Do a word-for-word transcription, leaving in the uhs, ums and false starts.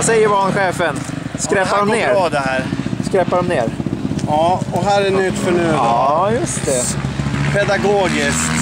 Vad säger banchefen? Skräpar de ner? Bra det här. Skräpar de ner? Ja, och här är nytt för nu då. Ja, just det. Pedagogiskt.